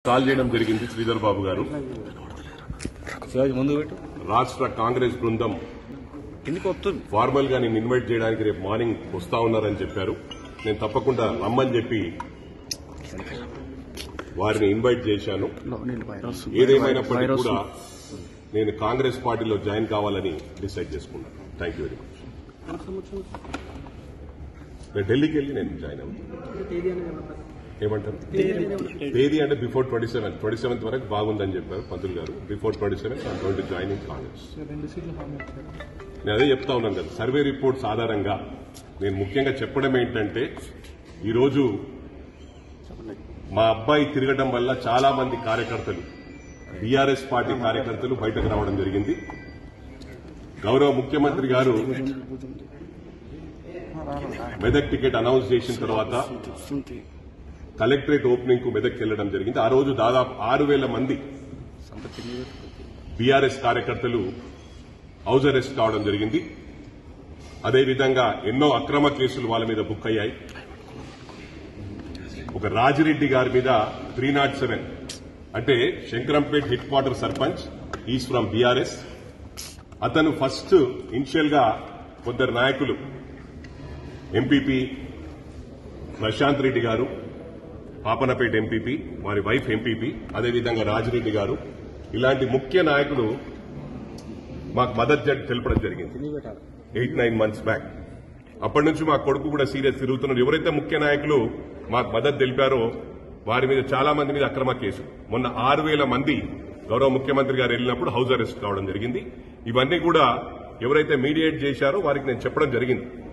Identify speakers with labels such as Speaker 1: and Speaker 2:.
Speaker 1: Call చేయడం జరిగింది శ్రీధర్ బాబు గారు. రాష్ట్ర కాంగ్రెస్ బృందం ఫార్మల్ గా నేను ఇన్వైట్ చేయడానికి రేపు మార్నింగ్ వస్తా ఉన్నారని చెప్పారు. నేను తప్పకుండా రమ్మని చెప్పి వారిని ఇన్వైట్ చేశాను. ఏదేమైనప్పటికీ కూడా నేను కాంగ్రెస్ పార్టీలో జాయిన్ కావాలని డిసైడ్ చేసుకున్నాను. Thank you very much. నేను ఢిల్లీకి వెళ్లి నేను జాయిన్ అవుతాను. ఏమంటారు తేదీ అంటే బిఫోర్ 27th వరకు బాగుందని చెప్పారు పంతులు గారు. Before 27th I'm going to join in Congress. నేను అదే చెప్తా ఉన్నాను కదా, సర్వే రిపోర్ట్స్ ఆధారంగా నేను ముఖ్యంగా చెప్పడం ఏంటంటే ఈరోజు మా అబ్బాయి తిరగడం వల్ల చాలా మంది కార్యకర్తలు బీఆర్ఎస్ పార్టీ కార్యకర్తలు బయటకు రావడం జరిగింది. గౌరవ ముఖ్యమంత్రి గారు మెదక్ టికెట్ అనౌన్స్ చేసిన తర్వాత కలెక్టరేట్ ఓపెనింగ్ కు మెదక్ వెళ్లడం జరిగింది. ఆ రోజు దాదాపు 6,000 మంది బీఆర్ఎస్ కార్యకర్తలు హౌస్ అరెస్ట్ కావడం జరిగింది. అదేవిధంగా ఎన్నో అక్రమ కేసులు వాళ్ళ మీద బుక్ అయ్యాయి. ఒక రాజిరెడ్డి గారి మీద 307 అంటే Shankarampet head quarter sarpanch, is from BRS. అతను ఫస్ట్ ఇనిషియల్ గా కొందరు నాయకులు ఎంపీపీ ప్రశాంత్ రెడ్డి గారు, పాపనపేట ఎంపీపీ, వారి వైఫ్ ఎంపీపీ, అదేవిధంగా రాజిరెడ్డి గారు, ఇలాంటి ముఖ్య నాయకులు మాకు మద్దతు తెలపడం జరిగింది 8-9 మంత్స్ బ్యాక్. అప్పటి నుంచి మా కొడుకు కూడా సీరియస్ తిరుగుతున్నారు. ఎవరైతే ముఖ్య నాయకులు మాకు మద్దతు తెలిపారో వారి మీద చాలా మంది మీద అక్రమ కేసు. మొన్న 6,000 మంది గౌరవ ముఖ్యమంత్రి గారు వెళ్లినప్పుడు హౌస్ అరెస్ట్ కావడం జరిగింది. ఇవన్నీ కూడా ఎవరైతే మీడియేట్ చేశారో వారికి నేను చెప్పడం జరిగింది.